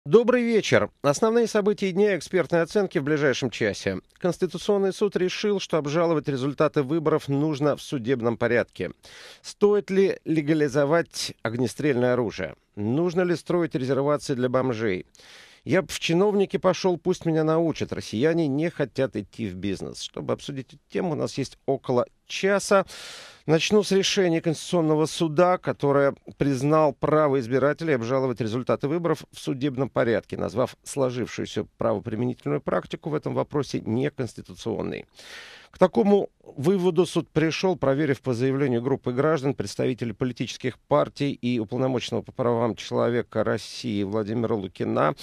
Добрый вечер. Основные события дня и экспертные оценки в ближайшем часе. Конституционный суд решил, что обжаловать результаты выборов нужно в судебном порядке. Стоит ли легализовать огнестрельное оружие? Нужно ли строить резервации для бомжей? Я б в чиновники пошел, пусть меня научат. Россияне не хотят идти в бизнес. Чтобы обсудить эту тему, у нас есть около часа. Начну с решения Конституционного суда, которое признал право избирателей обжаловать результаты выборов в судебном порядке, назвав сложившуюся правоприменительную практику в этом вопросе неконституционной. К такому выводу суд пришел, проверив по заявлению группы граждан, представителей политических партий и уполномоченного по правам человека России Владимира Лукина.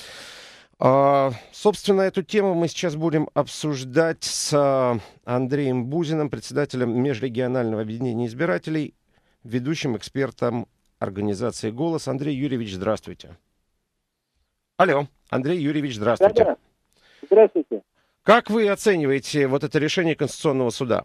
Собственно, эту тему мы сейчас будем обсуждать с Андреем Бузиным, председателем Межрегионального объединения избирателей, ведущим экспертом организации «Голос». Андрей Юрьевич, здравствуйте. Алло, Андрей Юрьевич, здравствуйте. Да-да. Здравствуйте. Как вы оцениваете вот это решение Конституционного суда?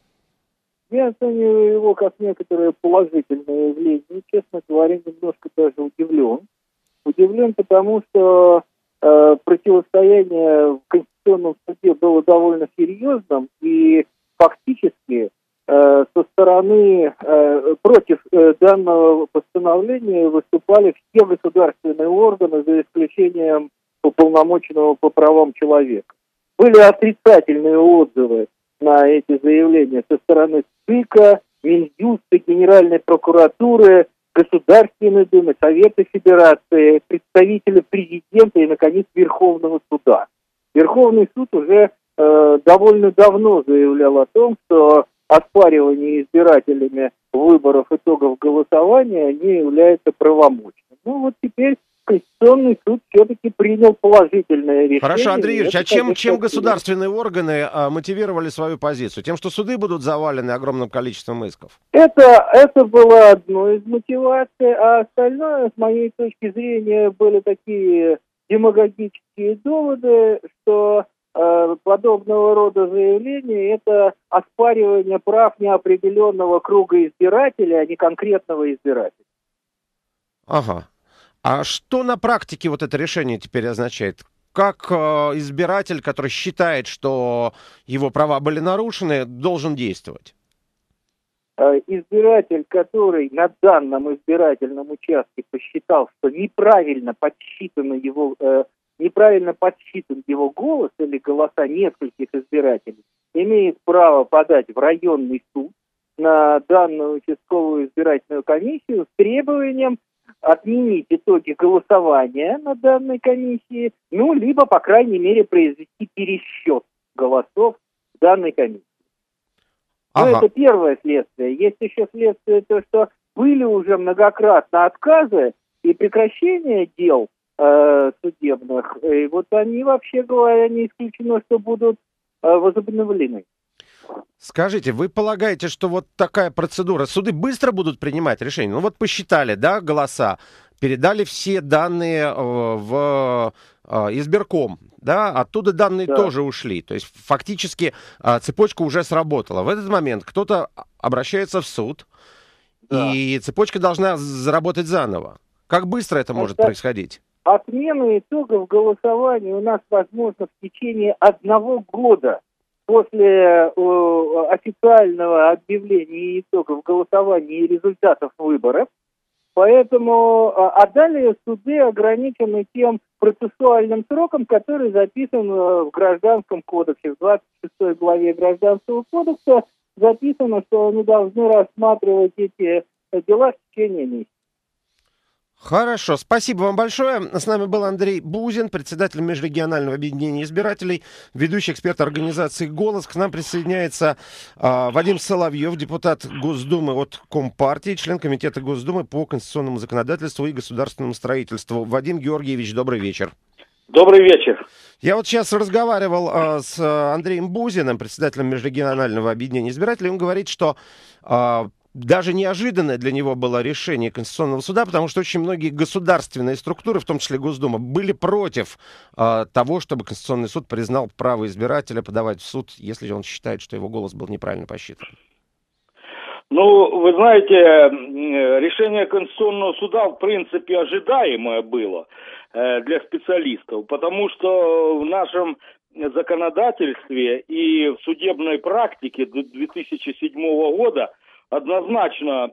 Я оцениваю его как некоторое положительное явление. Честно говоря, немножко даже удивлен. Удивлен, потому что противостояние в Конституционном суде было довольно серьезным, и фактически со стороны против данного постановления выступали все государственные органы, за исключением уполномоченного по правам человека. Были отрицательные отзывы на эти заявления со стороны ЦИКа, Минюста, Генеральной прокуратуры, Государственной Думы, Совета Федерации, представителя президента и, наконец, Верховного суда. Верховный суд уже довольно давно заявлял о том, что оспаривание избирателями выборов итогов голосования не является правомочным. Ну вот теперь Конституционный суд все-таки принял положительное решение. Хорошо, Андрей Юрьевич, это, чем государственные органы мотивировали свою позицию? Тем, что суды будут завалены огромным количеством исков? Это было одной из мотиваций, а остальное, с моей точки зрения, были такие демагогические доводы, что подобного рода заявления – это оспаривание прав неопределенного круга избирателей, а не конкретного избирателя. Ага. А что на практике вот это решение теперь означает? Как избиратель, который считает, что его права были нарушены, должен действовать? Избиратель, который на данном избирательном участке посчитал, что неправильно подсчитан его голос или голоса нескольких избирателей, имеет право подать в районный суд на данную участковую избирательную комиссию с требованием отменить итоги голосования на данной комиссии, либо, по крайней мере, произвести пересчет голосов в данной комиссии. Ага. Это первое следствие. Есть еще следствие, то, что были уже многократно отказы и прекращение дел судебных. И вот они, вообще говоря, не исключено, что будут возобновлены. Скажите, вы полагаете, что вот такая процедура, суды быстро будут принимать решения? Ну вот посчитали, да, голоса, передали все данные в избирком, да, оттуда данные тоже ушли. То есть фактически цепочка уже сработала. В этот момент кто-то обращается в суд, и цепочка должна заработать заново. Как быстро это может происходить? Отмена итогов голосования у нас возможна в течение 1 года. После официального объявления итогов голосования и результатов выборов. Поэтому, далее суды ограничены тем процессуальным сроком, который записан в Гражданском кодексе. В 26 главе Гражданского кодекса записано, что они должны рассматривать эти дела в течение месяца. Хорошо, спасибо вам большое. С нами был Андрей Бузин, председатель Межрегионального объединения избирателей, ведущий эксперт организации «Голос». К нам присоединяется Вадим Соловьев, депутат Госдумы от Компартии, член Комитета Госдумы по конституционному законодательству и государственному строительству. Вадим Георгиевич, добрый вечер. Добрый вечер. Я вот сейчас разговаривал с Андреем Бузиным, председателем Межрегионального объединения избирателей. Он говорит, что даже неожиданное для него было решение Конституционного суда, потому что очень многие государственные структуры, в том числе Госдума, были против того, чтобы Конституционный суд признал право избирателя подавать в суд, если он считает, что его голос был неправильно посчитан. Ну, вы знаете, решение Конституционного суда, в принципе, ожидаемое было для специалистов, потому что в нашем законодательстве и в судебной практике до 2007 года однозначно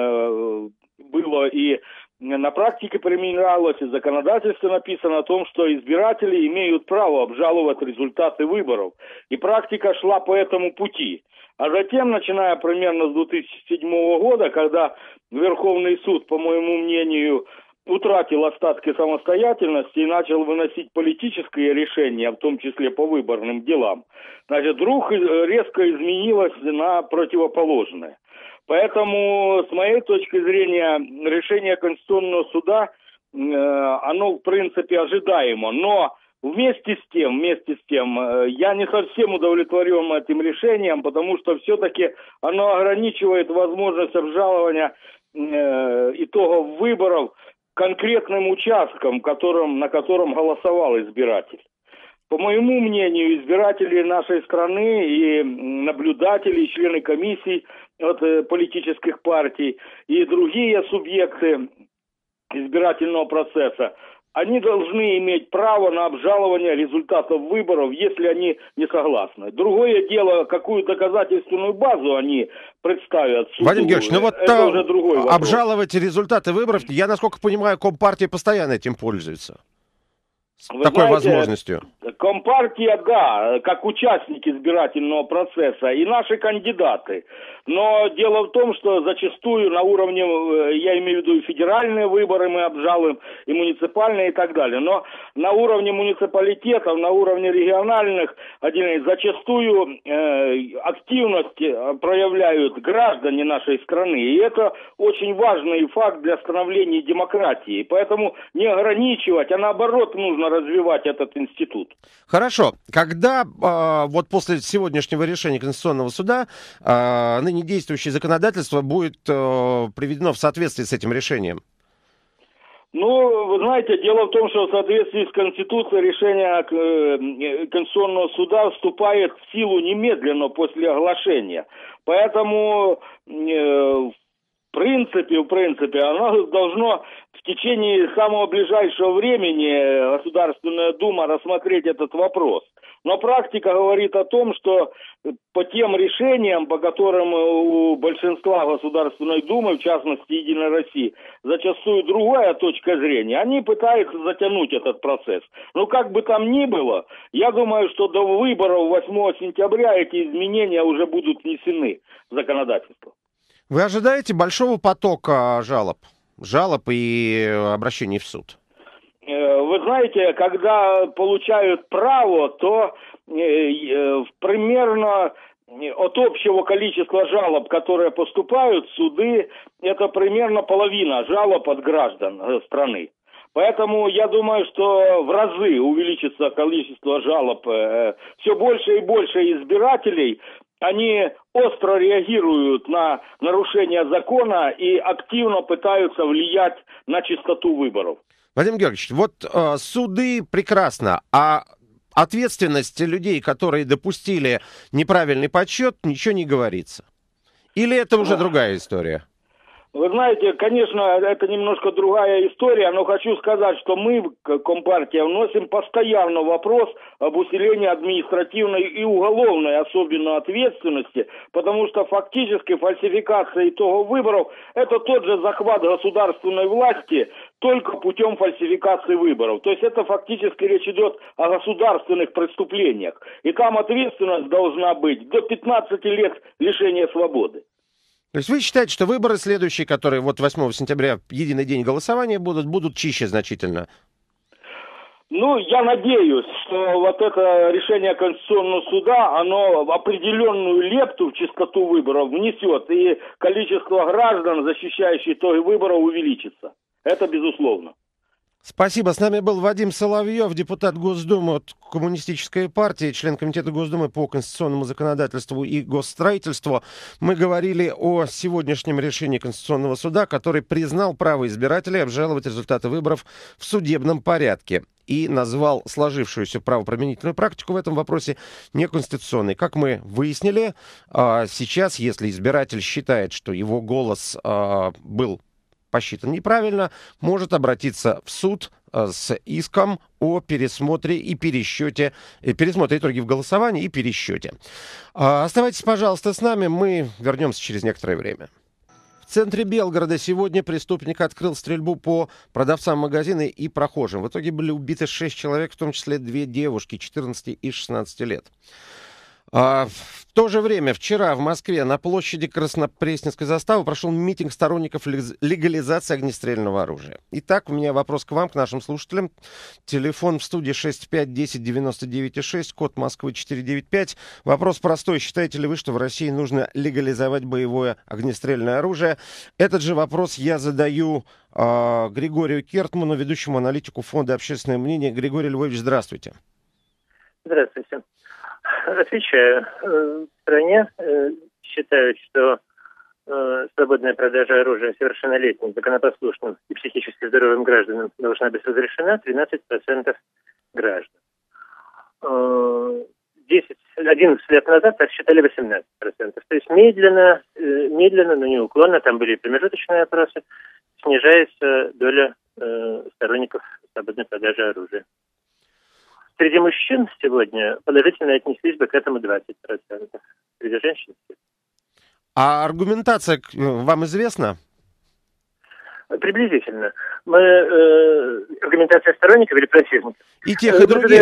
было и на практике применялось, и законодательство написано о том, что избиратели имеют право обжаловать результаты выборов. И практика шла по этому пути. А затем, начиная примерно с 2007 года, когда Верховный суд, по моему мнению, утратил остатки самостоятельности и начал выносить политические решения, в том числе по выборным делам, значит, вдруг резко изменилось на противоположное. Поэтому, с моей точки зрения, решение Конституционного суда, оно, в принципе, ожидаемо. Но вместе с тем, я не совсем удовлетворен этим решением, потому что все-таки оно ограничивает возможность обжалования итогов выборов конкретным участком, на котором голосовал избиратель. По моему мнению, избиратели нашей страны и наблюдатели, и члены комиссий от политических партий и другие субъекты избирательного процесса, они должны иметь право на обжалование результатов выборов, если они не согласны. Другое дело, какую доказательственную базу они представят суду. Вадим Георгиевич, ну вот это уже другой вопрос. Обжаловать результаты выборов, я, насколько понимаю, Компартия постоянно этим пользуется. Вы такой знаете, возможностью. Компартия, да, как участник избирательного процесса, и наши кандидаты. Но дело в том, что зачастую на уровне, я имею в виду и федеральные выборы мы обжалуем, и муниципальные и так далее. Но на уровне муниципалитетов, на уровне региональных отделений зачастую активность проявляют граждане нашей страны. И это очень важный факт для становления демократии. Поэтому не ограничивать, а наоборот нужно развивать этот институт. Хорошо. Когда вот после сегодняшнего решения Конституционного суда ныне действующее законодательство будет приведено в соответствии с этим решением? Ну, вы знаете, дело в том, что в соответствии с Конституцией решение Конституционного суда вступает в силу немедленно после оглашения. Поэтому в принципе, оно должно в течение самого ближайшего времени Государственная Дума рассмотреть этот вопрос. Но практика говорит о том, что по тем решениям, по которым у большинства Государственной Думы, в частности Единой России, зачастую другая точка зрения, они пытаются затянуть этот процесс. Но как бы там ни было, я думаю, что до выборов 8 сентября эти изменения уже будут внесены в законодательство. Вы ожидаете большого потока жалоб и обращений в суд? Вы знаете, когда получают право, то примерно от общего количества жалоб, которые поступают в суды, это примерно половина жалоб от граждан страны. Поэтому я думаю, что в разы увеличится количество жалоб. Все больше и больше избирателей, они остро реагируют на нарушение закона и активно пытаются влиять на чистоту выборов. Вадим Георгиевич, вот суды прекрасно, а ответственность людей, которые допустили неправильный подсчет, ничего не говорится? Или это уже другая история? Вы знаете, конечно, это немножко другая история, но хочу сказать, что мы, Компартия, вносим постоянно вопрос об усилении административной и уголовной особенно ответственности, потому что фактически фальсификация итогов выборов – это тот же захват государственной власти, только путем фальсификации выборов. То есть это фактически речь идет о государственных преступлениях. И там ответственность должна быть до 15 лет лишения свободы. То есть вы считаете, что выборы следующие, которые вот 8 сентября, единый день голосования будут чище значительно? Ну, я надеюсь, что вот это решение Конституционного суда, оно определенную лепту в чистоту выборов внесет, и количество граждан, защищающих итоги выборов, увеличится. Это безусловно. Спасибо. С нами был Вадим Соловьев, депутат Госдумы от Коммунистической партии, член Комитета Госдумы по конституционному законодательству и госстроительству. Мы говорили о сегодняшнем решении Конституционного суда, который признал право избирателей обжаловать результаты выборов в судебном порядке и назвал сложившуюся правоприменительную практику в этом вопросе неконституционной. Как мы выяснили, сейчас, если избиратель считает, что его голос был посчитан неправильно, может обратиться в суд с иском о пересмотре и пересчете, пересмотре итогов голосования и пересчете. Оставайтесь, пожалуйста, с нами, мы вернемся через некоторое время. В центре Белгорода сегодня преступник открыл стрельбу по продавцам магазина и прохожим. В итоге были убиты 6 человек, в том числе 2 девушки 14 и 16 лет. В то же время вчера в Москве на площади Краснопресненской заставы прошел митинг сторонников легализации огнестрельного оружия. Итак, у меня вопрос к вам, к нашим слушателям. Телефон в студии 65-10-99-6, код Москвы 495. Вопрос простой. Считаете ли вы, что в России нужно легализовать боевое огнестрельное оружие? Этот же вопрос я задаю Григорию Кертману, ведущему аналитику Фонда «Общественное мнение». Григорий Львович, здравствуйте. Здравствуйте. Отвечаю. В стране считают, что свободная продажа оружия совершеннолетним, законопослушным и психически здоровым гражданам должна быть разрешена 13% граждан. 11 лет назад так считали 18%. То есть медленно, но неуклонно, там были промежуточные опросы, снижается доля сторонников свободной продажи оружия. Среди мужчин сегодня положительно отнеслись бы к этому 20%. Среди женщин. А аргументация вам известна? Приблизительно. Аргументация сторонников или противников? И тех, и других.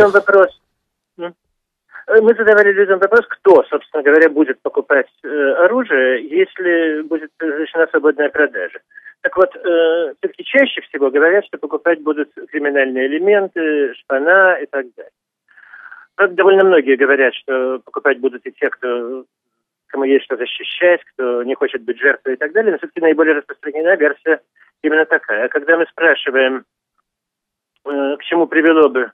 Мы задавали людям вопрос, кто, собственно говоря, будет покупать оружие, если будет разрешена свободная продажа. Так вот, все-таки чаще всего говорят, что покупать будут криминальные элементы, шпана и так далее. Правда, довольно многие говорят, что покупать будут и те, кому есть что защищать, кто не хочет быть жертвой и так далее. Но все-таки наиболее распространенная версия именно такая. А когда мы спрашиваем, к чему привела бы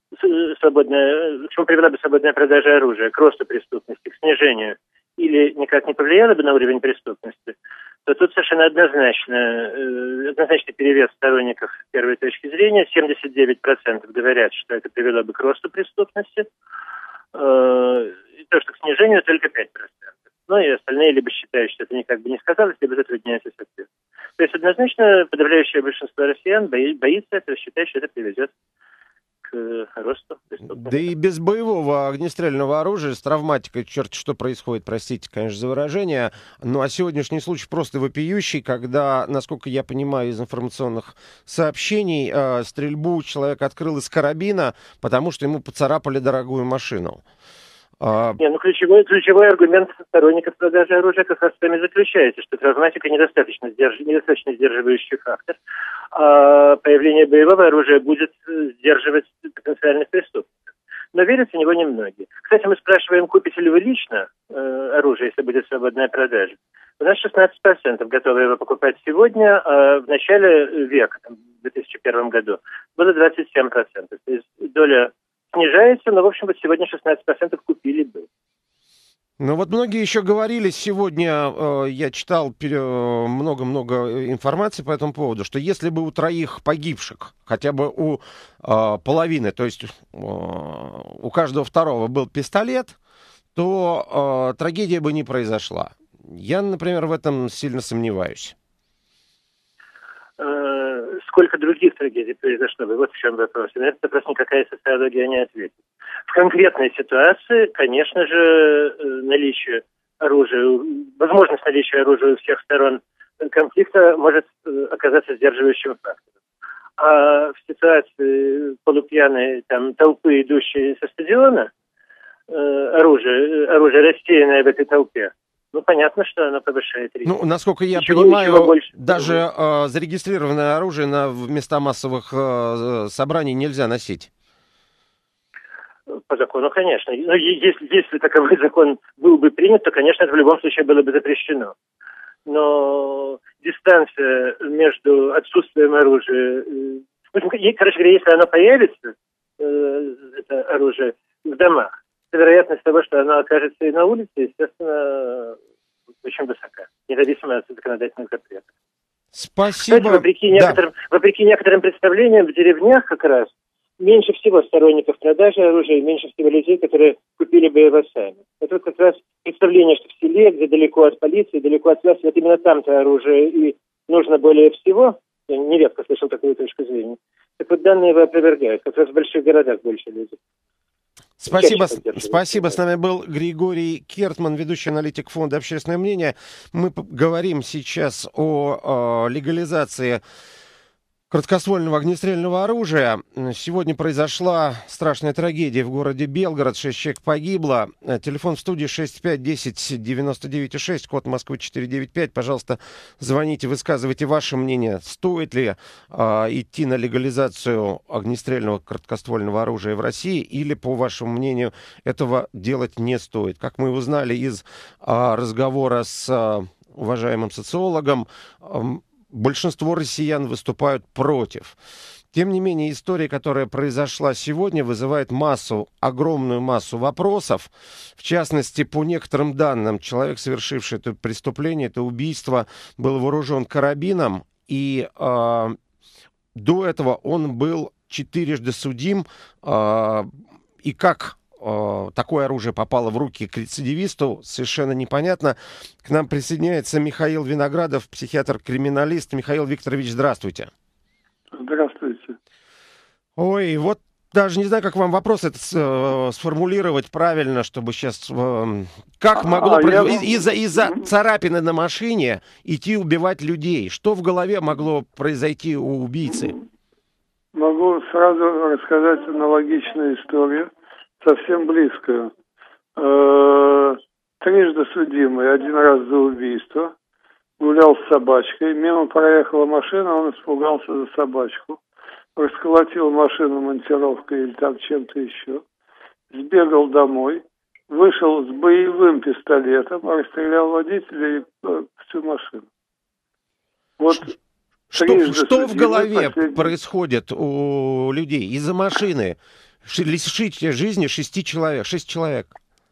свободная продажа оружия, к росту преступности, к снижению, или никак не повлияла бы на уровень преступности, то тут совершенно однозначный перевес сторонников первой точки зрения. 79% говорят, что это привело бы к росту преступности, и то, что к снижению, только 5%. Ну и остальные либо считают, что это никак бы не сказалось, либо затрудняются с ответом. То есть однозначно подавляющее большинство россиян боится этого, считает, что это приведет к росту преступности. Да и без боевого огнестрельного оружия с травматикой черт что происходит, простите, конечно, за выражение. Ну а сегодняшний случай просто вопиющий, когда, насколько я понимаю из информационных сообщений, стрельбу человек открыл из карабина, потому что ему поцарапали дорогую машину. Ключевой аргумент сторонников продажи оружия как раз в том и заключается, что травматика недостаточно сдерживающий фактор, а появление боевого оружия будет сдерживать потенциальных преступников. Но верят в него немногие. Кстати, мы спрашиваем, купите ли вы лично оружие, если будет свободная продажа. У нас 16% готовы его покупать сегодня, а в начале века, в 2001 году, было 27%. То есть доля снижается, но, в общем, вот сегодня 16% купили бы. Ну вот многие еще говорили сегодня, я читал много-много информации по этому поводу, что если бы у 3 погибших, хотя бы у половины, то есть у каждого второго был пистолет, то трагедия бы не произошла. Я, например, в этом сильно сомневаюсь. Сколько других трагедий произошло бы? Вот в чем вопрос. И на этот вопрос никакая социология не ответит. В конкретной ситуации, конечно же, наличие оружия, возможность наличия оружия у всех сторон конфликта может оказаться сдерживающим фактором. А в ситуации полупьяной толпы, идущей со стадиона, оружие рассеянное в этой толпе, ну, понятно, что оно повышает риск. Ну, насколько я понимаю, даже зарегистрированное оружие на места массовых собраний нельзя носить. По закону, конечно. Но если таковой закон был бы принят, то, конечно, это в любом случае было бы запрещено. Но дистанция между отсутствием оружия в Короче говоря, если оно появится, это оружие, в домах, то вероятность того, что оно окажется и на улице, естественно, очень высока, независимо от законодательных запретов. Спасибо. Кстати, вопреки некоторым представлениям, в деревнях как раз меньше всего сторонников продажи оружия, меньше всего людей, которые купили бы его сами. Это как раз представление, что в селе, где далеко от полиции, далеко от власти, вот именно там-то оружие и нужно более всего. Я нередко слышал такую точку зрения. Так вот, данные его опровергают. Как раз в больших городах больше людей. Спасибо. Спасибо. С нами был Григорий Кертман, ведущий аналитик фонда «Общественное мнение». Мы говорим сейчас о легализации короткоствольного огнестрельного оружия. Сегодня произошла страшная трагедия в городе Белгород. 6 человек погибло. Телефон в студии 6510-99-6, код Москвы 495. Пожалуйста, звоните, высказывайте ваше мнение. Стоит ли идти на легализацию огнестрельного короткоствольного оружия в России или, по вашему мнению, этого делать не стоит? Как мы узнали из разговора с уважаемым социологом, большинство россиян выступают против. Тем не менее, история, которая произошла сегодня, вызывает огромную массу вопросов. В частности, по некоторым данным, человек, совершивший это преступление, это убийство, был вооружен карабином, и до этого он был 4 судим. И как такое оружие попало в руки к рецидивисту, совершенно непонятно. К нам присоединяется Михаил Виноградов, психиатр-криминалист. Михаил Викторович, здравствуйте. Здравствуйте. Ой, вот даже не знаю, как вам вопрос это сформулировать правильно, чтобы сейчас... Как могло из-за царапины на машине идти убивать людей? Что в голове могло произойти у убийцы? Могу сразу рассказать аналогичную историю. Совсем близкую. 3 судимый, 1 раз за убийство, гулял с собачкой, мимо проехала машина, он испугался за собачку, расколотил машину монтировкой или там чем-то еще, сбегал домой, вышел с боевым пистолетом, расстрелял водителя и всю машину. Вот что в голове происходит у людей из-за машины? Лишить жизни 6 человек.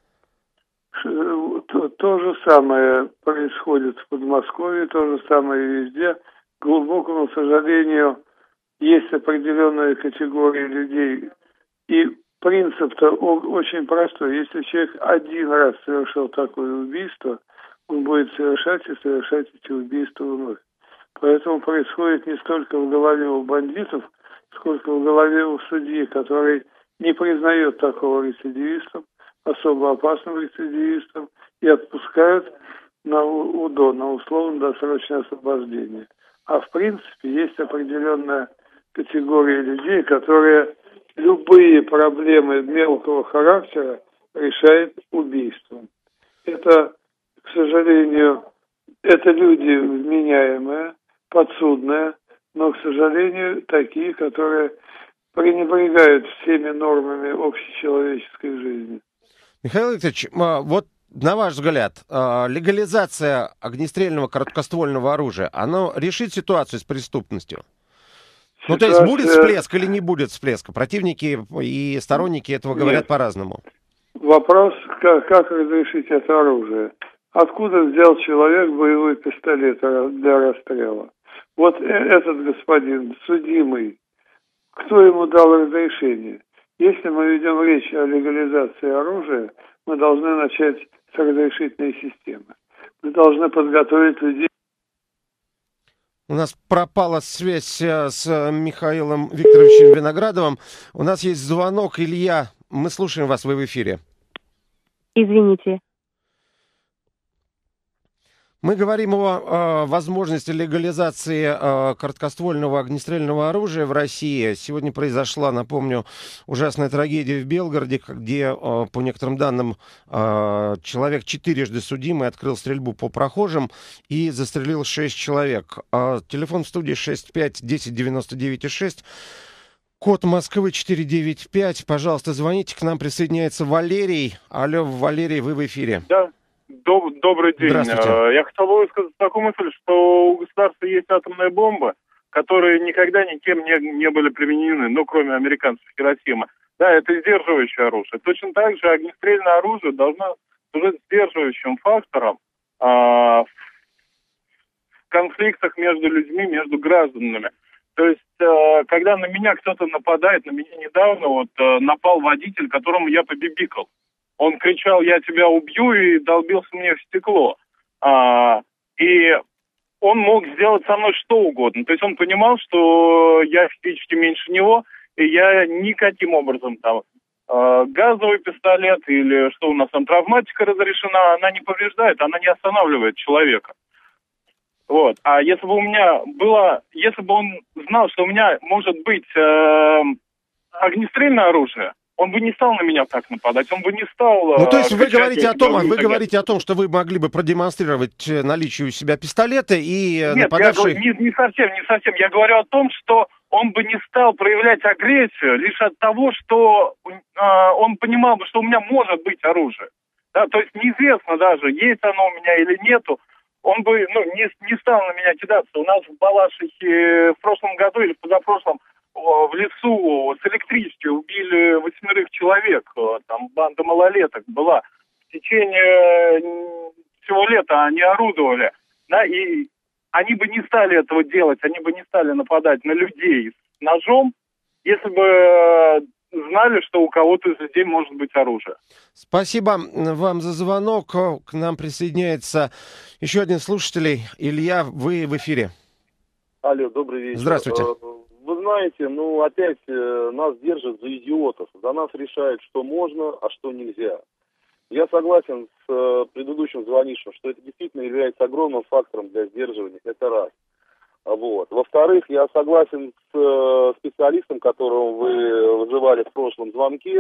То же самое происходит в Подмосковье, то же самое везде. К глубокому сожалению, есть определенная категория людей. И принцип-то очень простой. Если человек 1 раз совершил такое убийство, он будет совершать эти убийства вновь. Поэтому происходит не столько в голове у бандитов, сколько в голове у судьи, который не признает такого рецидивистом, особо опасным рецидивистом, и отпускают на УДО, на условно-досрочное освобождение. А в принципе есть определенная категория людей, которые любые проблемы мелкого характера решают убийством. Это, к сожалению, это люди вменяемые, подсудные, но, к сожалению, такие, которые пренебрегают всеми нормами общечеловеческой жизни. Михаил Викторович, вот на ваш взгляд, легализация огнестрельного короткоствольного оружия, оно решит ситуацию с преступностью? Ну, то есть будет всплеск или не будет всплеска? Противники и сторонники этого говорят по-разному. Вопрос, как разрешить это оружие. Откуда взял человек боевой пистолет для расстрела? Вот этот господин, судимый, кто ему дал разрешение? Если мы ведем речь о легализации оружия, мы должны начать с разрешительной системы. Мы должны подготовить людей. У нас пропала связь с Михаилом Викторовичем Виноградовым. У нас есть звонок. Илья, мы слушаем вас, вы в эфире. Извините. Мы говорим о возможности легализации короткоствольного огнестрельного оружия в России. Сегодня произошла, напомню, ужасная трагедия в Белгороде, где, по некоторым данным, человек 4 судимый открыл стрельбу по прохожим и застрелил 6 человек. Телефон в студии 6510-99-6. Код Москвы 495. Пожалуйста, звоните. К нам присоединяется Валерий. Алло, Валерий, вы в эфире. Да. Добрый день. Здравствуйте. Я хотел бы высказать такую мысль, что у государства есть атомная бомба, которые никогда никем не были применены, ну, кроме американцев Хиросимы. Да, это сдерживающее оружие. Точно так же огнестрельное оружие должно служить сдерживающим фактором в конфликтах между людьми, между гражданами. То есть, когда на меня кто-то нападает, на меня недавно напал водитель, которому я побибикал. Он кричал: «Я тебя убью», и долбился мне в стекло. И он мог сделать со мной что угодно. То есть он понимал, что я физически меньше него, и я никаким образом там газовый пистолет или что у нас там травматика разрешена, она не повреждает, она не останавливает человека. Вот. А если бы если бы он знал, что у меня может быть огнестрельное оружие, он бы не стал на меня так нападать, он бы не стал... Ну, то есть вы говорите о том, что вы могли бы продемонстрировать наличие у себя пистолета и Нет, нападавший... не совсем. Я говорю о том, что он бы не стал проявлять агрессию лишь от того, что он понимал бы, что у меня может быть оружие. Да, то есть неизвестно даже, есть оно у меня или нету. Он бы не стал на меня кидаться. У нас в Балашихе в прошлом году или в позапрошлом в лесу с электричеством убили 8 человек. Там банда малолеток была. В течение всего лета они орудовали. Да, и они бы не стали этого делать, они бы не стали нападать на людей с ножом, если бы знали, что у кого-то из людей может быть оружие. Спасибо вам за звонок. К нам присоединяется еще один слушатель. Илья, вы в эфире. Алло, добрый вечер. Здравствуйте. Вы знаете, опять нас держат за идиотов. За нас решают, что можно, а что нельзя. Я согласен с предыдущим звонившим, что это действительно является огромным фактором для сдерживания. Это раз. Вот. Во-вторых, я согласен с специалистом, которого вы вызывали в прошлом звонке,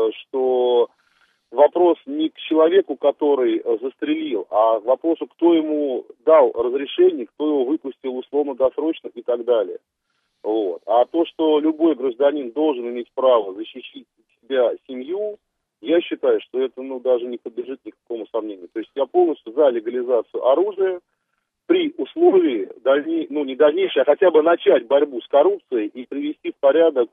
что вопрос не к человеку, который застрелил, а к вопросу, кто ему дал разрешение, кто его выпустил условно-досрочно и так далее. Вот. А то, что любой гражданин должен иметь право защитить себя, семью, я считаю, что это даже не подлежит никакому сомнению. То есть я полностью за легализацию оружия при условии, не дальнейшей, а хотя бы начать борьбу с коррупцией и привести в порядок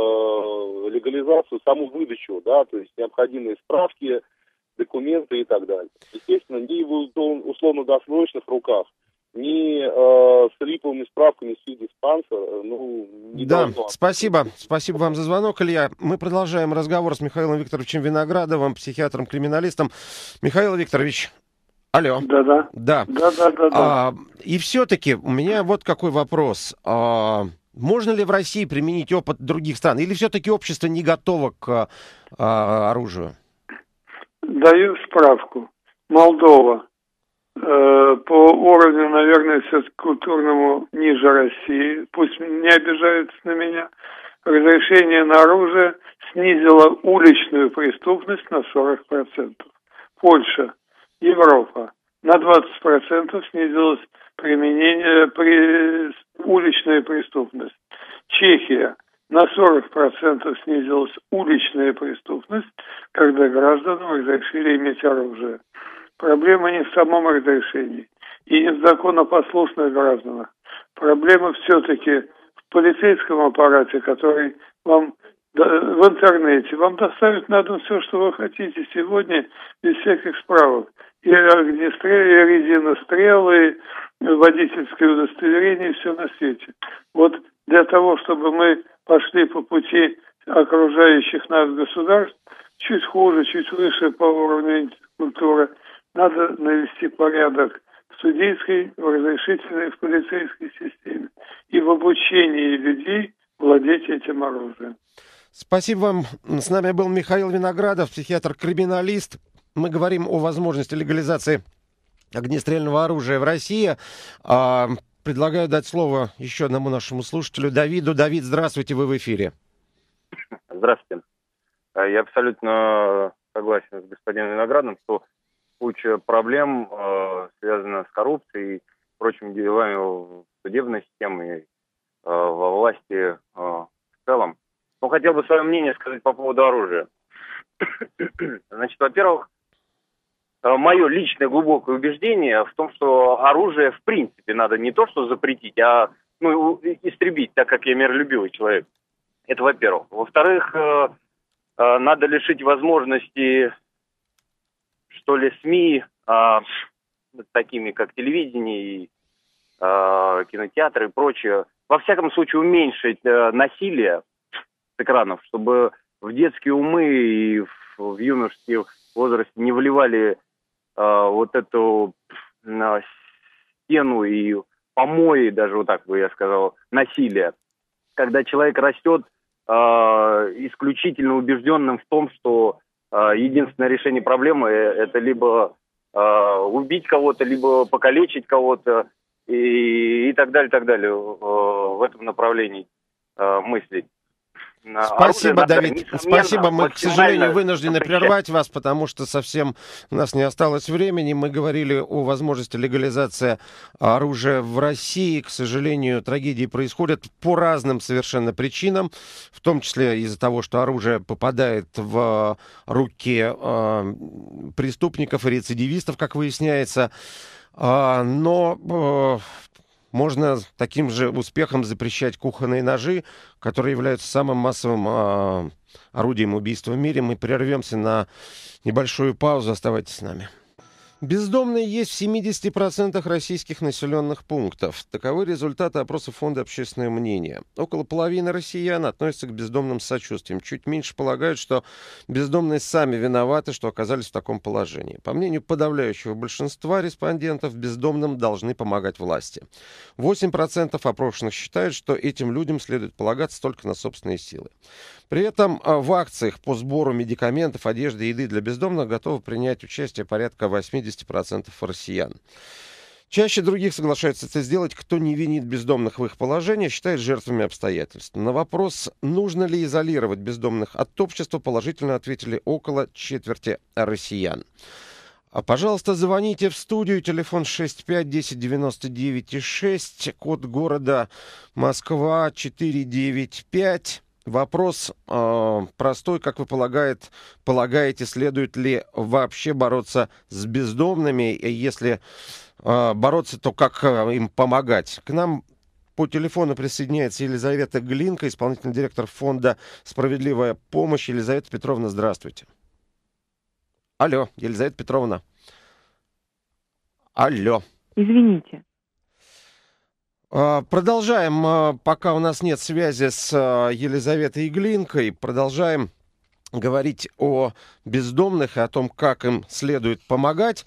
легализацию, саму выдачу, да, то есть необходимые справки, документы и так далее. Естественно, ни в условно-досрочных руках, ни с липовыми справками с диспансера, не должно. Спасибо. Спасибо вам за звонок, Илья. Мы продолжаем разговор с Михаилом Викторовичем Виноградовым, психиатром-криминалистом. Михаил Викторович, алло. Да. И все-таки у меня вот какой вопрос. Можно ли в России применить опыт других стран? Или все-таки общество не готово к оружию? Даю справку. Молдова. По уровню, наверное, социокультурному ниже России. Пусть не обижаются на меня. Разрешение на оружие снизило уличную преступность на 40%. Польша, Европа. На 20% снизилось уличная преступность. Чехия. На 40% снизилась уличная преступность, когда гражданам разрешили иметь оружие. Проблема не в самом разрешении и не в законопослушных гражданах. Проблема все-таки в полицейском аппарате, который вам в интернете вам доставит на дом все, что вы хотите сегодня, без всяких справок. И резинострелы, водительское удостоверение, все на свете. Вот для того, чтобы мы пошли по пути окружающих нас государств, чуть хуже, чуть выше по уровню культуры, надо навести порядок в судейской, в разрешительной, в полицейской системе и в обучении людей владеть этим оружием. Спасибо вам. С нами был Михаил Виноградов, психиатр-криминалист. Мы говорим о возможности легализации огнестрельного оружия в России. Предлагаю дать слово еще одному нашему слушателю, Давиду. Давид, здравствуйте, вы в эфире. Здравствуйте. Я абсолютно согласен с господином Виноградовым, что куча проблем связана с коррупцией и прочими делами в судебной системе, во власти в целом. Но хотел бы свое мнение сказать по поводу оружия. Значит, во-первых, мое личное глубокое убеждение в том, что оружие в принципе надо не то что запретить, а истребить, так как я миролюбивый человек. Это во-первых. Во-вторых, надо лишить возможности, что ли, СМИ, такими как телевидение и кинотеатры и прочее, во всяком случае уменьшить насилие с экранов, чтобы в детские умы и в юношеском возрасте не вливали вот эту стену и помои, даже вот так бы я сказал, насилия. Когда человек растет исключительно убежденным в том, что единственное решение проблемы – это либо убить кого-то, либо покалечить кого-то и так далее в этом направлении мыслить. Спасибо, Давид. Спасибо. Мы, к сожалению, вынуждены прервать вас, потому что совсем у нас не осталось времени. Мы говорили о возможности легализации оружия в России. К сожалению, трагедии происходят по разным совершенно причинам, в том числе из-за того, что оружие попадает в руки преступников и рецидивистов, как выясняется. Но можно таким же успехом запрещать кухонные ножи, которые являются самым массовым орудием убийства в мире. Мы прервемся на небольшую паузу. Оставайтесь с нами. Бездомные есть в 70% российских населенных пунктов. Таковы результаты опроса Фонда «Общественное мнение». Около половины россиян относятся к бездомным с сочувствием. Чуть меньше полагают, что бездомные сами виноваты, что оказались в таком положении. По мнению подавляющего большинства респондентов, бездомным должны помогать власти. 8% опрошенных считают, что этим людям следует полагаться только на собственные силы. При этом в акциях по сбору медикаментов, одежды и еды для бездомных готовы принять участие порядка 80% россиян. Чаще других соглашаются это сделать, кто не винит бездомных в их положении, считает жертвами обстоятельств. На вопрос, нужно ли изолировать бездомных от общества, положительно ответили около четверти россиян. Пожалуйста, звоните в студию. Телефон 65-10-99-6, код города Москва 495. Вопрос простой, как вы полагаете, следует ли вообще бороться с бездомными? И если бороться, то как им помогать? К нам по телефону присоединяется Елизавета Глинка, исполнительный директор фонда «Справедливая помощь». Елизавета Петровна, здравствуйте. Алло, Елизавета Петровна. Алло. Извините. Продолжаем, пока у нас нет связи с Елизаветой Глинкой, продолжаем говорить о бездомных и о том, как им следует помогать.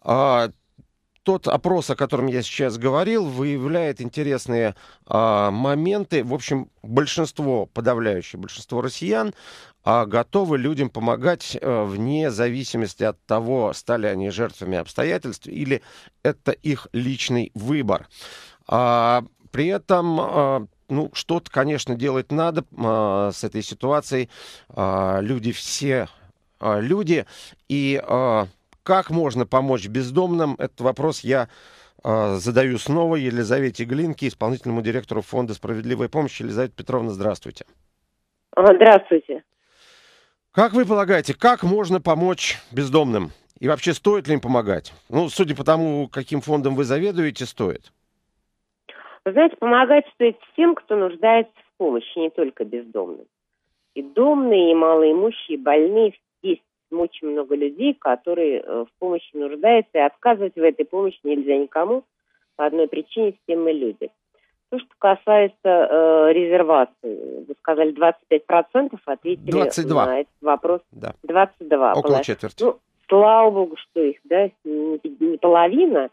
Тот опрос, о котором я сейчас говорил, выявляет интересные моменты. В общем, подавляющее большинство россиян готовы людям помогать вне зависимости от того, стали они жертвами обстоятельств или это их личный выбор. При этом, что-то, конечно, делать надо с этой ситуацией. Люди все люди. И как можно помочь бездомным? Этот вопрос я задаю снова Елизавете Глинке, исполнительному директору фонда «Справедливая помощь». Елизавета Петровна, здравствуйте. Здравствуйте. Как вы полагаете, как можно помочь бездомным? И вообще, стоит ли им помогать? Судя по тому, каким фондом вы заведуете, стоит. Вы знаете, помогать стоит всем, кто нуждается в помощи, не только бездомным. И домные, и малоимущие, и больные. Есть очень много людей, которые в помощи нуждаются, и отказывать в этой помощи нельзя никому. По одной причине все мы люди. То, что касается резервации, вы сказали, 25% ответили 22. на этот вопрос. Да. 22. Около четверти. Слава богу, что их, не половина.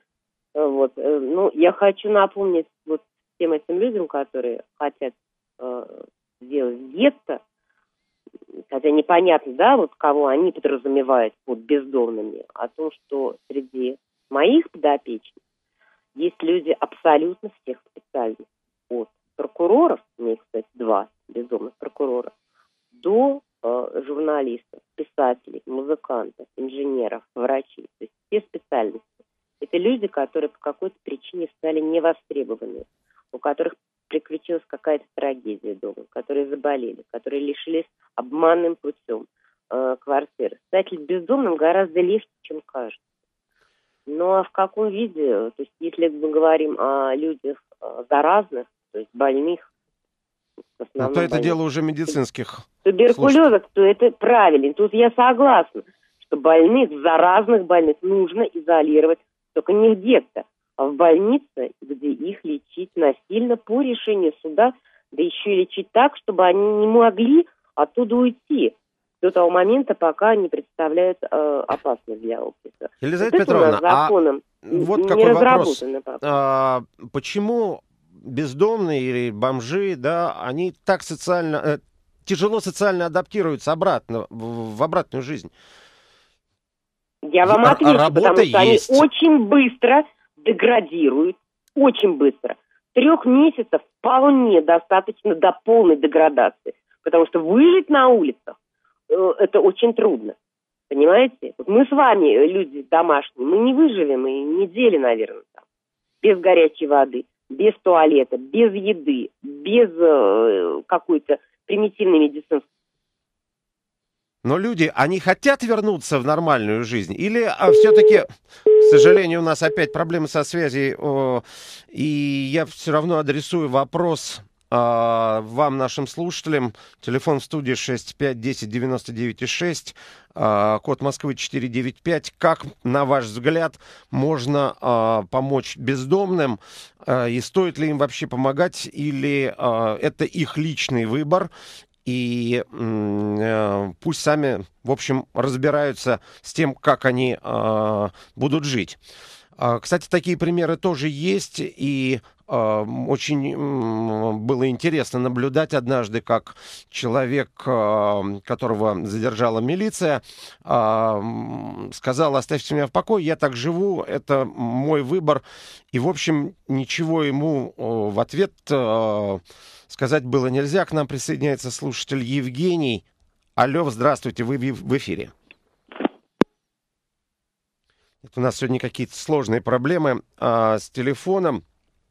Я хочу напомнить всем этим людям, которые хотят сделать гетто, хотя непонятно, кого они подразумевают под бездомными, о том, что среди моих подопечных есть люди абсолютно всех специальностей. От прокуроров, у меня, кстати, 2 бездомных прокурора, до журналистов, писателей, музыкантов, инженеров, врачей. То есть все специальности. Это люди, которые по какой-то причине стали невостребованы, у которых приключилась какая-то трагедия дома, которые заболели, которые лишились обманным путем квартиры. Стать бездомным гораздо легче, чем кажется. Ну а в каком виде? То есть если мы говорим о людях заразных, то есть больных. Но то это дело уже медицинских туберкулеза, то это правильно. Тут я согласна, что больных, заразных больных нужно изолировать, только не где-то, а в больнице, где их лечить насильно по решению суда, да еще и лечить так, чтобы они не могли оттуда уйти до того момента, пока они представляют опасность для общества. Елизавета Петровна, законом вот какой вопрос. Почему бездомные или бомжи, да, они так тяжело социально адаптируются обратно, в обратную жизнь? Я вам отвечу, потому что есть. Они очень быстро деградируют, очень быстро. 3 месяцев вполне достаточно до полной деградации, потому что выжить на улицах это очень трудно, понимаете? Вот мы с вами, люди домашние, мы не выживем и недели, наверное, там, без горячей воды, без туалета, без еды, без какой-то примитивной медицинской. Но люди, они хотят вернуться в нормальную жизнь? Или все-таки, к сожалению, у нас опять проблемы со связью, и я все равно адресую вопрос вам, нашим слушателям. Телефон в студии 6510-99-6, код Москвы 495. Как, на ваш взгляд, можно помочь бездомным? И стоит ли им вообще помогать? Или это их личный выбор? И пусть сами, в общем, разбираются с тем, как они будут жить. Кстати, такие примеры тоже есть, и очень было интересно наблюдать однажды, как человек, которого задержала милиция, сказал: оставьте меня в покое, я так живу, это мой выбор. И, в общем, ничего ему в ответ сказать было нельзя. К нам присоединяется слушатель Евгений. Алло, здравствуйте, вы в эфире. Это у нас сегодня какие-то сложные проблемы с телефоном.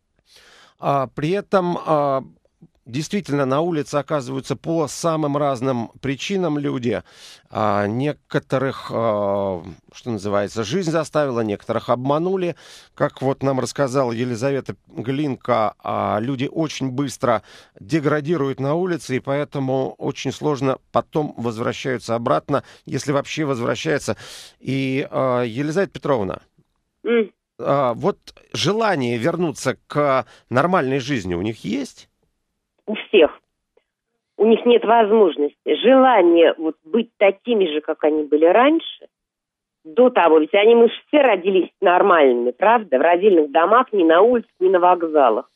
При этом действительно на улице оказываются по самым разным причинам люди. Некоторых, что называется, жизнь заставила, некоторых обманули. Как вот нам рассказала Елизавета Глинка, люди очень быстро деградируют на улице, и поэтому очень сложно потом возвращаются обратно, если вообще возвращаются. И, Елизавета Петровна, вот желание вернуться к нормальной жизни у них есть? У всех. У них нет возможности. Желание вот быть такими же, как они были раньше, до того, ведь мы же все родились нормальными, правда? В родильных домах, ни на улицах, ни на вокзалах.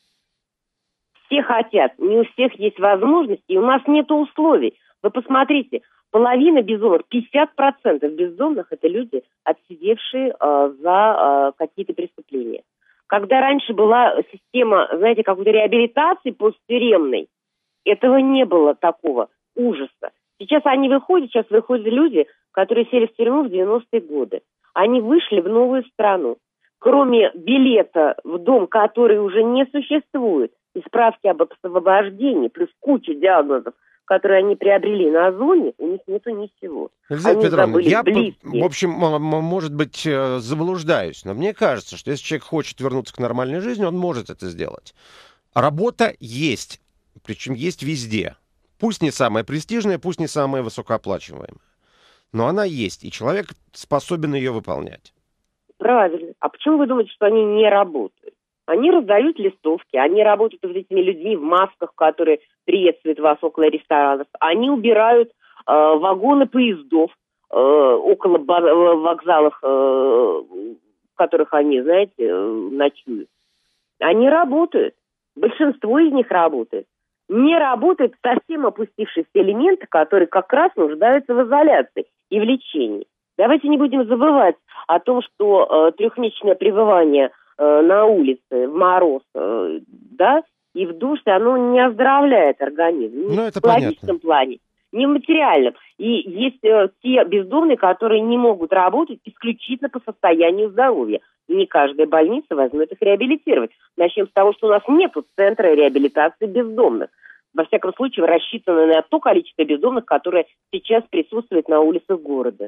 Все хотят, не у всех есть возможности, и у нас нет условий. Вы посмотрите, половина бездомных, 50% бездомных — это люди, отсидевшие за какие-то преступления. Когда раньше была система, знаете, какой-то реабилитации посттюремной, этого не было такого ужаса. Сейчас выходят люди, которые сели в тюрьму в 90-е годы. Они вышли в новую страну. Кроме билета в дом, который уже не существует, и справки об освобождении, плюс куча диагнозов, которые они приобрели на Озоне, у них нету ничего. Елизавета Петровна, я, в общем, может быть, заблуждаюсь, но мне кажется, что если человек хочет вернуться к нормальной жизни, он может это сделать. Работа есть, причем есть везде. Пусть не самая престижная, пусть не самая высокооплачиваемая, но она есть, и человек способен ее выполнять. Правильно. А почему вы думаете, что они не работают? Они раздают листовки, они работают с этими людьми в масках, которые приветствуют вас около ресторанов. Они убирают вагоны поездов около вокзалов, в которых они, знаете, ночуют. Они работают. Большинство из них работает. Не работают совсем опустившиеся элементы, которые как раз нуждаются в изоляции и в лечении. Давайте не будем забывать о том, что трехмесячное пребывание на улице, в мороз, да, и в душе, оно не оздоровляет организм. Ну, это в логическом плане, не в материальном. И есть те бездомные, которые не могут работать исключительно по состоянию здоровья. И не каждая больница возьмет их реабилитировать. Начнем с того, что у нас нет центра реабилитации бездомных. Во всяком случае, рассчитано на то количество бездомных, которое сейчас присутствует на улицах города.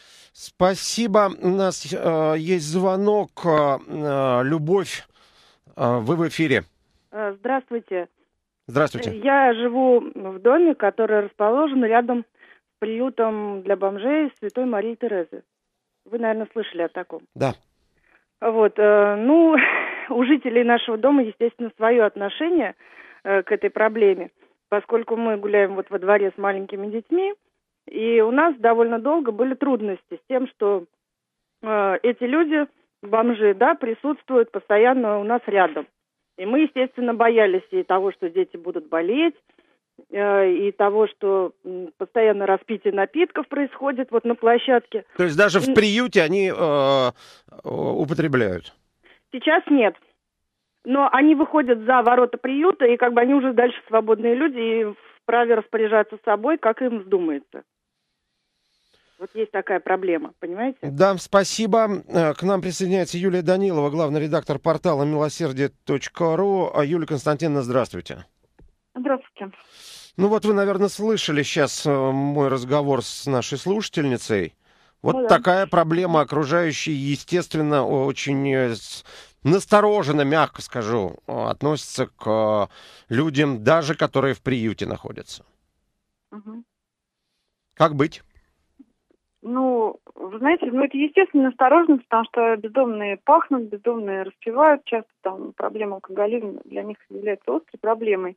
Спасибо. У нас есть звонок. Любовь, вы в эфире. Здравствуйте. Здравствуйте. Я живу в доме, который расположен рядом с приютом для бомжей Святой Марии Терезы. Вы, наверное, слышали о таком. Да. Вот, ну, у жителей нашего дома, естественно, свое отношение к этой проблеме, поскольку мы гуляем вот во дворе с маленькими детьми, и у нас довольно долго были трудности с тем, что эти люди, бомжи, да, присутствуют постоянно у нас рядом. И мы, естественно, боялись и того, что дети будут болеть, и того, что постоянно распитие напитков происходит вот на площадке. То есть даже в приюте они употребляют? Сейчас нет. Но они выходят за ворота приюта, и как бы они уже дальше свободные люди, и вправе распоряжаться собой, как им вздумается. Вот есть такая проблема, понимаете? Да, спасибо. К нам присоединяется Юлия Данилова, главный редактор портала милосердие.ру. Юлия Константиновна, здравствуйте. Здравствуйте. Ну вот вы, наверное, слышали сейчас мой разговор с нашей слушательницей. Вот да. Такая проблема окружающие, естественно, очень настороженно, мягко скажу, относятся к людям, даже которые в приюте находятся. Угу. Как быть? Ну, вы знаете, это естественно осторожность, потому что бездомные пахнут, бездомные распивают, часто там проблема алкоголизма для них является острой проблемой.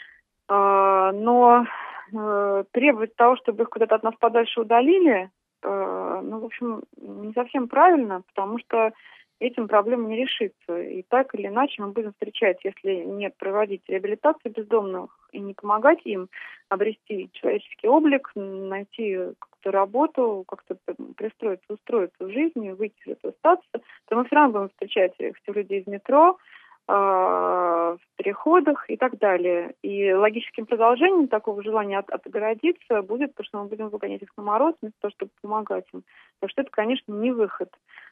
Но требовать того, чтобы их куда-то от нас подальше удалили, ну, в общем, не совсем правильно, потому что этим проблема не решится. И так или иначе мы будем встречать, если не проводить реабилитацию бездомных и не помогать им обрести человеческий облик, найти какую-то работу, как-то пристроиться, устроиться в жизни, выйти из этого статуса, то мы все равно будем встречать этих людей в метро, в переходах и так далее. И логическим продолжением такого желания отгородиться будет то, что мы будем выгонять их на мороз вместо того, чтобы помогать им. Так что это, конечно, не выход.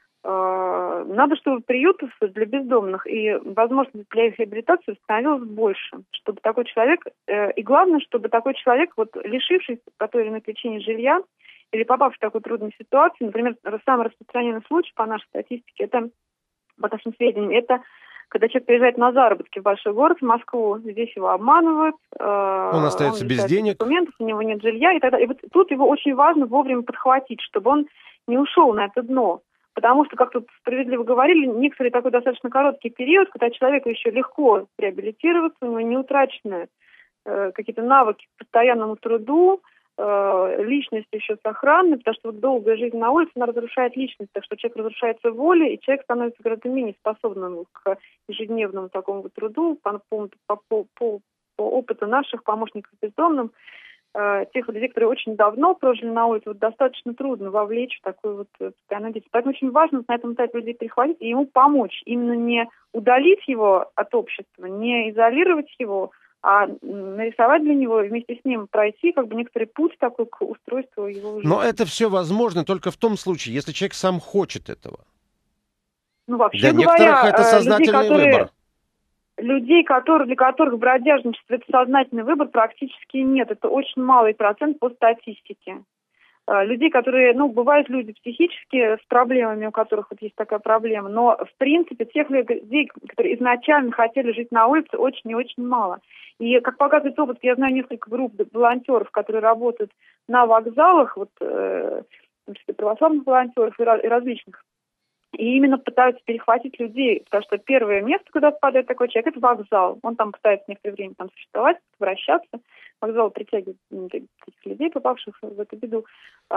Надо, чтобы приютов для бездомных и возможностей для их реабилитации становилось больше, чтобы такой человек, и главное, чтобы такой человек, вот лишившись по той или иной причине жилья или попавший в такую трудную ситуацию, например, самый распространенный случай по нашей статистике, это, по нашим сведениям, это когда человек приезжает на заработки в большой город, в Москву, здесь его обманывают, он остается без денег, документов, у него нет жилья, и тогда, и вот тут его очень важно вовремя подхватить, чтобы он не ушел на это дно. Потому что, как тут справедливо говорили, некоторый такой достаточно короткий период, когда человеку еще легко реабилитироваться, у него не утрачены какие-то навыки к постоянному труду, личность еще сохранна, потому что вот долгая жизнь на улице, она разрушает личность, так что человек разрушается волей, и человек становится гораздо менее способным к ежедневному такому вот труду, по опыту наших помощников бездомным, тех людей, которые очень давно прожили на улице, вот достаточно трудно вовлечь в такую вот постоянную деятельность. Поэтому очень важно на этом этапе людей перехватить и ему помочь. Именно не удалить его от общества, не изолировать его, а нарисовать для него, вместе с ним пройти как бы некоторый путь такой к устройству его жизни. Но это все возможно только в том случае, если человек сам хочет этого. Ну, вообще для говоря, некоторых это сознательный выбор. Людей, для которых бродяжничество – это сознательный выбор, практически нет. Это очень малый процент по статистике. Людей, которые, бывают люди психические с проблемами, у которых вот есть такая проблема, но, в принципе, тех людей, которые изначально хотели жить на улице, очень и очень мало. И, как показывает опыт, я знаю несколько групп волонтеров, которые работают на вокзалах, вот, православных волонтеров и различных, и именно пытаются перехватить людей, потому что первое место, куда попадает такой человек, это вокзал. Он там пытается некоторое время там существовать, вращаться. Вокзал притягивает этих людей, попавших в эту беду.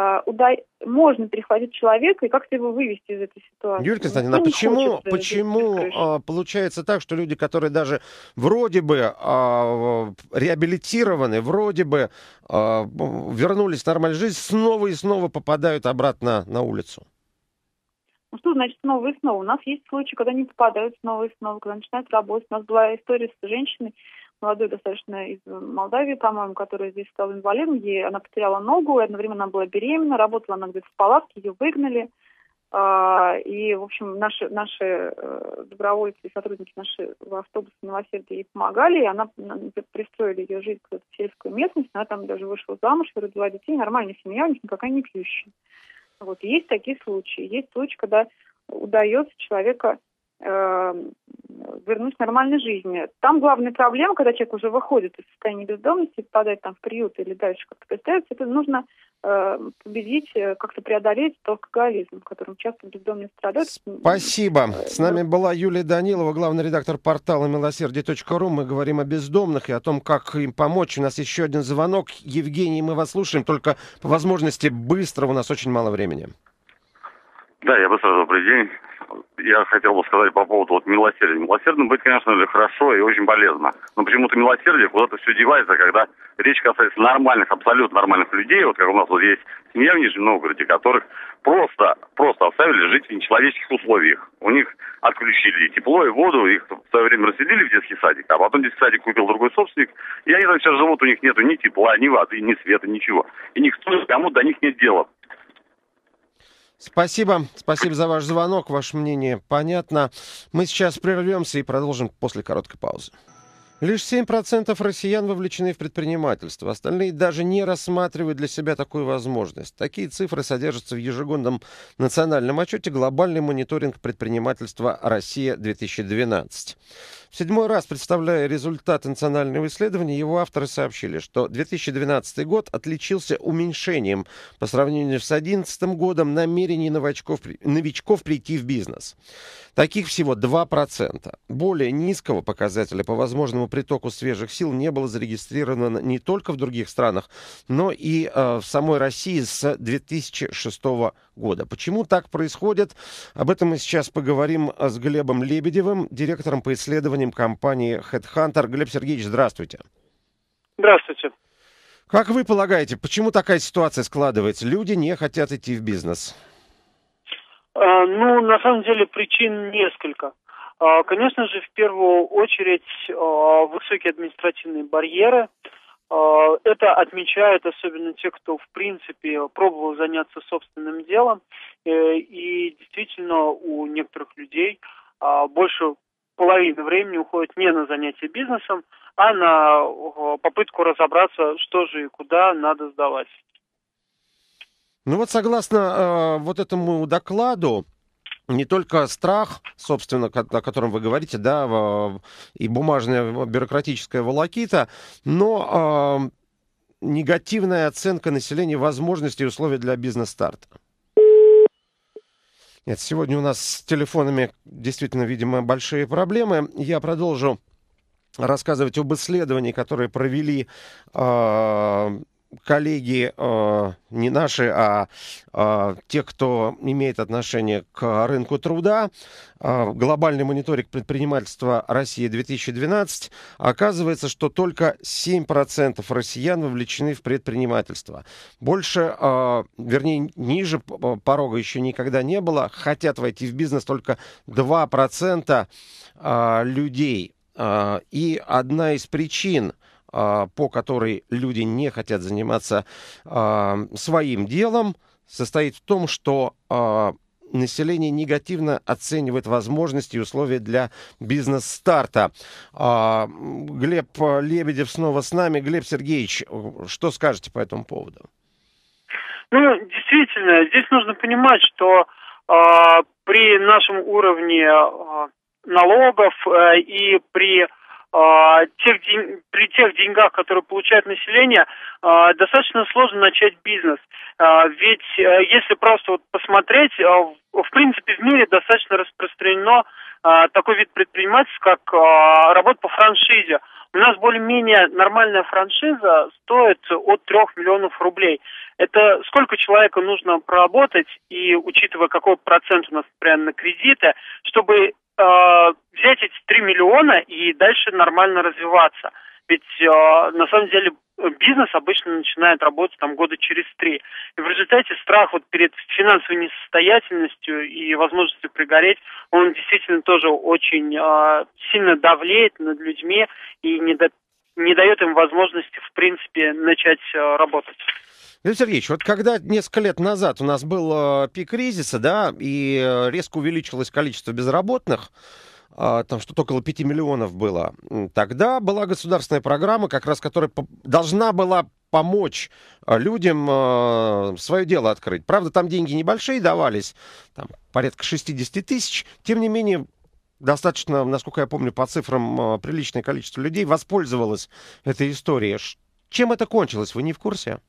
Можно перехватить человека и как-то его вывести из этой ситуации. Юлия Константиновна, почему получается так, что люди, которые даже вроде бы реабилитированы, вроде бы вернулись в нормальную жизнь, снова и снова попадают обратно на улицу? Ну что значит снова и снова? У нас есть случаи, когда они попадают снова и снова, когда начинают работать. У нас была история с женщиной, молодой достаточно из Молдавии, по-моему, которая здесь стала инвалидом. Она потеряла ногу, и одновременно она была беременна, работала она где-то в палатке, ее выгнали. И, в общем, наши добровольцы и сотрудники наши в автобусе «Милосердие» ей помогали, и она пристроили ее жизнь в сельскую местность, она там даже вышла замуж, родила детей, нормальная семья, у них никакая не пьющая. Вот, есть такие случаи. Есть случаи, когда удается человека вернуть к нормальной жизни. Там главная проблема, когда человек уже выходит из состояния бездомности, попадает там в приют или дальше как-то пристраивается, это нужно победить, как-то преодолеть алкоголизм, в котором часто бездомные страдают. Спасибо. С нами была Юлия Данилова, главный редактор портала милосердие.ру. Мы говорим о бездомных и о том, как им помочь. У нас еще один звонок. Евгений, мы вас слушаем, только по возможности быстро, у нас очень мало времени. Да, я быстро, добрый день. Я хотел бы сказать по поводу милосердия. Милосердным быть, конечно же, хорошо и очень полезно. Но почему-то милосердие куда-то все девается, когда речь касается нормальных, абсолютно нормальных людей, вот как у нас вот есть семья в Нижнем Новгороде, которых просто оставили жить в нечеловеческих условиях. У них отключили тепло и воду, их в свое время расселили в детский садик, а потом детский садик купил другой собственник, и они там сейчас живут, у них нету ни тепла, ни воды, ни света, ничего. И никто, кому до них нет дела. Спасибо. Спасибо за ваш звонок. Ваше мнение понятно. Мы сейчас прервемся и продолжим после короткой паузы. Лишь 7% россиян вовлечены в предпринимательство. Остальные даже не рассматривают для себя такую возможность. Такие цифры содержатся в ежегодном национальном отчете «Глобальный мониторинг предпринимательства Россия-2012». В 7-й раз, представляя результаты национального исследования, его авторы сообщили, что 2012 год отличился уменьшением по сравнению с 2011 годом намерений новичков прийти в бизнес. Таких всего 2%. Более низкого показателя по возможному притоку свежих сил не было зарегистрировано не только в других странах, но и в самой России с 2006 года. Почему так происходит? Об этом мы сейчас поговорим с Глебом Лебедевым, директором по исследованиям компании HeadHunter. Глеб Сергеевич, здравствуйте. Здравствуйте. Как вы полагаете, почему такая ситуация складывается? Люди не хотят идти в бизнес. Ну, на самом деле, причин несколько. Конечно же, в первую очередь, высокие административные барьеры. Это отмечают особенно те, кто, в принципе, пробовал заняться собственным делом. И действительно, у некоторых людей больше половины времени уходит не на занятие бизнесом, а на попытку разобраться, что же и куда надо сдавать. Ну вот согласно вот этому докладу, не только страх, собственно, о котором вы говорите, да, и бумажная бюрократическая волокита, но негативная оценка населения возможностей и условий для бизнес-старта. Нет, сегодня у нас с телефонами действительно, видимо, большие проблемы. Я продолжу рассказывать об исследовании, которые провели коллеги, не наши, а те, кто имеет отношение к рынку труда. Глобальный мониторинг предпринимательства России-2012. Оказывается, что только 7% россиян вовлечены в предпринимательство. Больше, вернее, ниже порога еще никогда не было. Хотят войти в бизнес только 2% людей. И одна из причин, по которой люди не хотят заниматься своим делом, состоит в том, что население негативно оценивает возможности и условия для бизнес-старта. Глеб Лебедев снова с нами. Глеб Сергеевич, что скажете по этому поводу? Ну, действительно, здесь нужно понимать, что при нашем уровне налогов и при тех деньгах, которые получает население, достаточно сложно начать бизнес. Ведь если просто вот посмотреть, в принципе в мире достаточно распространено такой вид предпринимательства, как работа по франшизе. У нас более-менее нормальная франшиза стоит от 3 миллионов рублей. Это сколько человеку нужно проработать, и учитывая, какой процент у нас прямо на кредиты, чтобы взять эти 3 миллиона и дальше нормально развиваться. Ведь на самом деле бизнес обычно начинает работать там года через 3. И в результате страх вот перед финансовой несостоятельностью и возможностью пригореть, он действительно тоже очень сильно давлеет над людьми и не дает им возможности, в принципе, начать работать. Юрий Сергеевич, вот когда несколько лет назад у нас был пик кризиса, да, и резко увеличилось количество безработных, там что-то около 5 миллионов было, тогда была государственная программа, как раз которая должна была помочь людям свое дело открыть. Правда, там деньги небольшие давались, там порядка 60 тысяч, тем не менее достаточно, насколько я помню, по цифрам, приличное количество людей воспользовалось этой историей. Чем это кончилось? Вы не в курсе?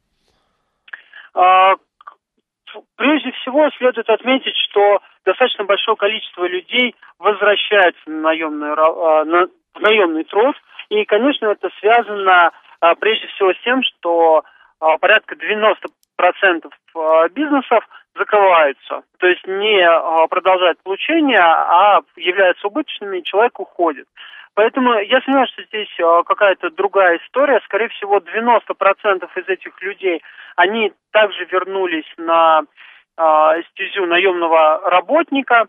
Прежде всего, следует отметить, что достаточно большое количество людей возвращается на наемный труд. И, конечно, это связано прежде всего с тем, что порядка 90% бизнесов закрываются. То есть не продолжают получение, а являются убыточными, и человек уходит. Поэтому я сомневаюсь, что здесь какая-то другая история. Скорее всего, 90% из этих людей, они также вернулись на стезю наемного работника,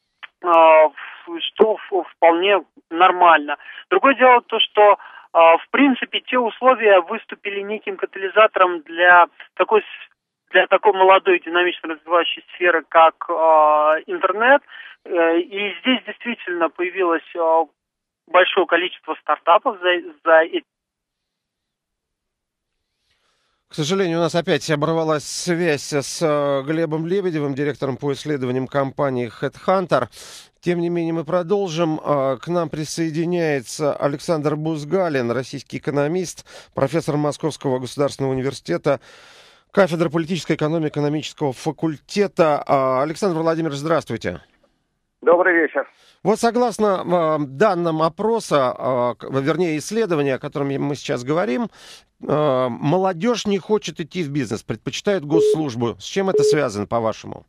что вполне нормально. Другое дело то, что в принципе те условия выступили неким катализатором для такой молодой динамично развивающей сферы, как интернет. И здесь действительно появилось большое количество стартапов за эти. К сожалению, у нас опять оборвалась связь с Глебом Лебедевым, директором по исследованиям компании HeadHunter. Тем не менее, мы продолжим. К нам присоединяется Александр Бузгалин, российский экономист, профессор Московского государственного университета, кафедра политической экономии экономического факультета. Александр Владимирович, здравствуйте. Добрый вечер. Вот согласно данным опроса, вернее исследования, о котором мы сейчас говорим, молодежь не хочет идти в бизнес, предпочитает госслужбу. С чем это связано, по-вашему?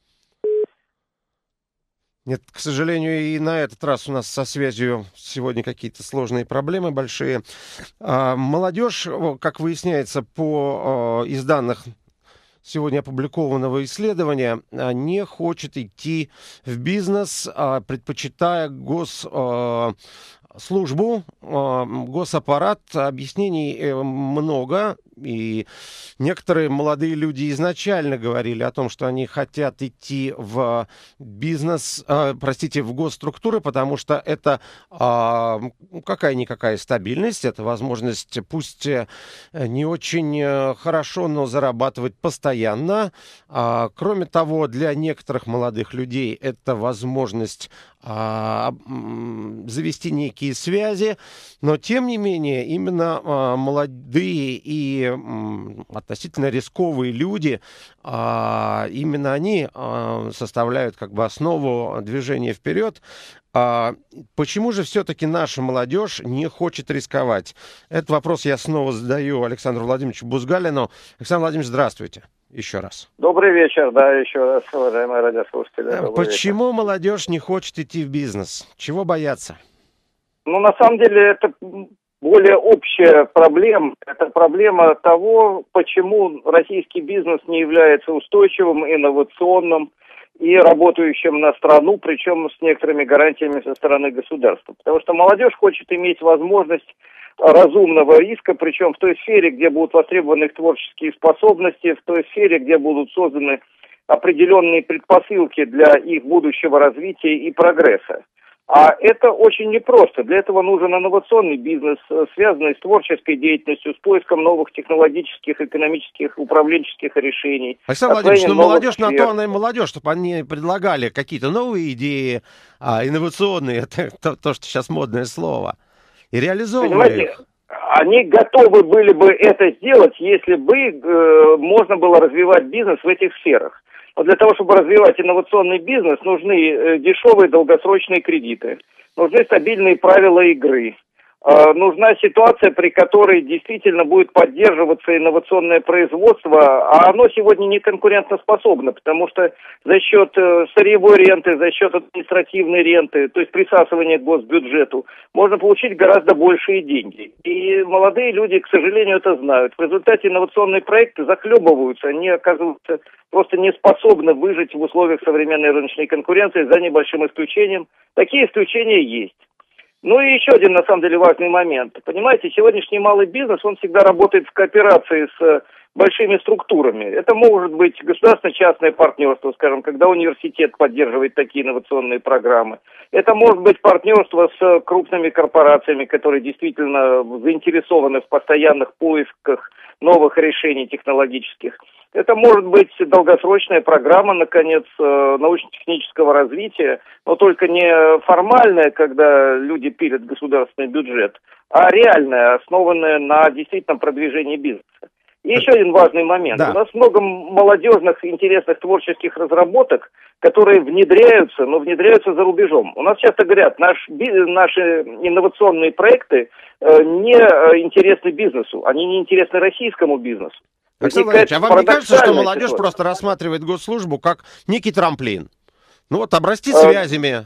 Нет, к сожалению, и на этот раз у нас со связью сегодня какие-то сложные проблемы большие. Молодежь, как выясняется из данных сегодня опубликованного исследования, не хочет идти в бизнес, предпочитая госслужбу, госаппарат. Объяснений много, и некоторые молодые люди изначально говорили о том, что они хотят идти в бизнес, в госструктуры, потому что это какая-никакая стабильность, это возможность, пусть не очень хорошо, но зарабатывать постоянно. Кроме того, для некоторых молодых людей это возможность завести некие связи, но тем не менее именно молодые и относительно рисковые люди, именно они составляют основу движения вперед. Почему же все-таки наша молодежь не хочет рисковать? Этот вопрос я снова задаю Александру Владимировичу Бузгалину. Александр Владимирович, здравствуйте еще раз. Добрый вечер, еще раз, уважаемые радиослушатели. Почему молодежь не хочет идти в бизнес? Чего бояться? На самом деле, это более общая проблема. Это проблема того, почему российский бизнес не является устойчивым, инновационным и работающим на страну, причем с некоторыми гарантиями со стороны государства. Потому что молодежь хочет иметь возможность разумного риска, причем в той сфере, где будут востребованы их творческие способности, в той сфере, где будут созданы определенные предпосылки для их будущего развития и прогресса. А это очень непросто. Для этого нужен инновационный бизнес, связанный с творческой деятельностью, с поиском новых технологических, экономических, управленческих решений. Александр Владимирович, молодежь на то она и молодежь, чтобы они предлагали какие-то новые идеи, инновационные, это то, что сейчас модное слово, и реализовывали их. Они готовы были бы это сделать, если бы можно было развивать бизнес в этих сферах. Но для того, чтобы развивать инновационный бизнес, нужны дешевые долгосрочные кредиты, нужны стабильные правила игры, нужна ситуация, при которой действительно будет поддерживаться инновационное производство, а оно сегодня не конкурентоспособно, потому что за счет сырьевой ренты, за счет административной ренты, то есть присасывания к госбюджету, можно получить гораздо большие деньги. И молодые люди, к сожалению, это знают. В результате инновационные проекты захлебываются, они оказываются просто не способны выжить в условиях современной рыночной конкуренции, за небольшим исключением. Такие исключения есть. И еще один, на самом деле, важный момент. Понимаете, сегодняшний малый бизнес, он всегда работает в кооперации с большими структурами. Это может быть государственно-частное партнерство, скажем, когда университет поддерживает такие инновационные программы. Это может быть партнерство с крупными корпорациями, которые действительно заинтересованы в постоянных поисках новых решений технологических. Это может быть долгосрочная программа, наконец, научно-технического развития, но только не формальная, когда люди пилят государственный бюджет, а реальная, основанная на действительно продвижении бизнеса. И еще один важный момент. Да. У нас много молодежных, интересных творческих разработок, которые внедряются, но внедряются за рубежом. У нас часто говорят, наши инновационные проекты не интересны бизнесу, они не интересны российскому бизнесу. Александр Владимирович, а вам не кажется, что молодежь просто рассматривает госслужбу как некий трамплин? Ну вот, обрасти связями.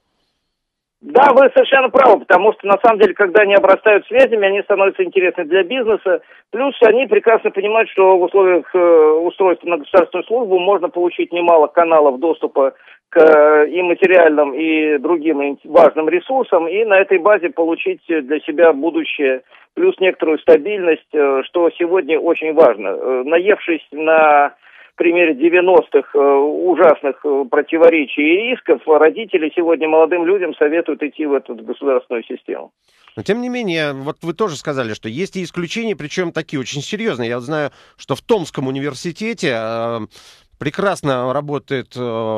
Да, вы совершенно правы, потому что, на самом деле, когда они обрастают связями, они становятся интересны для бизнеса. Плюс они прекрасно понимают, что в условиях устройства на государственную службу можно получить немало каналов доступа к и материальным, и другим важным ресурсам, и на этой базе получить для себя будущее, плюс некоторую стабильность, что сегодня очень важно. Наевшись на примере 90-х ужасных противоречий и рисков, родители сегодня молодым людям советуют идти в эту государственную систему. Но тем не менее, вот вы тоже сказали, что есть и исключения, причем такие очень серьезные. Я знаю, что в Томском университете прекрасно работает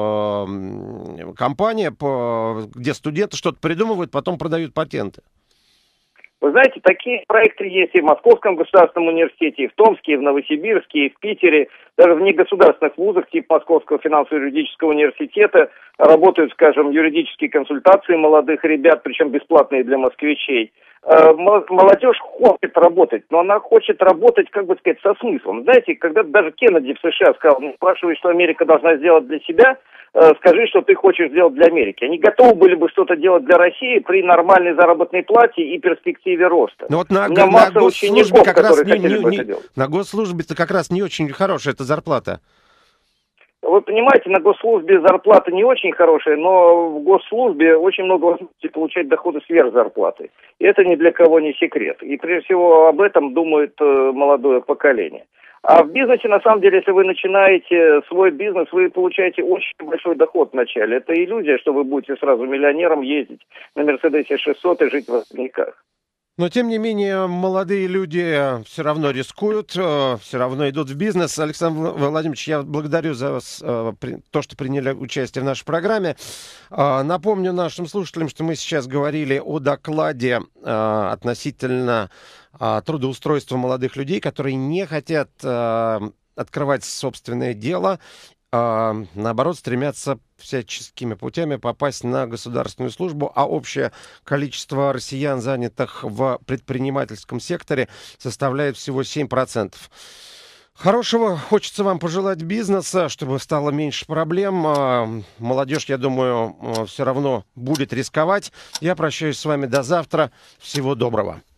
компания, где студенты что-то придумывают, потом продают патенты. Вы знаете, такие проекты есть и в Московском государственном университете, и в Томске, и в Новосибирске, и в Питере. Даже в негосударственных вузах типа Московского финансово-юридического университета работают, скажем, юридические консультации молодых ребят, причем бесплатные для москвичей. Молодежь хочет работать, но она хочет работать, как бы сказать, со смыслом. Знаете, когда даже Кеннеди в США сказал, спрашивает, что Америка должна сделать для себя, скажи, что ты хочешь сделать для Америки. Они готовы были бы что-то делать для России при нормальной заработной плате и перспективе роста. Но вот на госслужбе как раз на госслужбе-то как раз не очень хорошая эта зарплата. Вы понимаете, на госслужбе зарплата не очень хорошая, но в госслужбе очень много возможностей получать доходы сверх зарплаты. И это ни для кого не секрет. И прежде всего об этом думает молодое поколение. А в бизнесе, на самом деле, если вы начинаете свой бизнес, вы получаете очень большой доход вначале. Это иллюзия, что вы будете сразу миллионером ездить на Мерседесе 600 и жить в особняках. Но, тем не менее, молодые люди все равно рискуют, все равно идут в бизнес. Александр Владимирович, я благодарю за то, что приняли участие в нашей программе. Напомню нашим слушателям, что мы сейчас говорили о докладе относительно трудоустройства молодых людей, которые не хотят открывать собственное дело, наоборот, стремятся всяческими путями попасть на государственную службу, а общее количество россиян, занятых в предпринимательском секторе, составляет всего 7%. Хорошего хочется вам пожелать бизнеса, чтобы стало меньше проблем. Молодежь, я думаю, все равно будет рисковать. Я прощаюсь с вами до завтра. Всего доброго.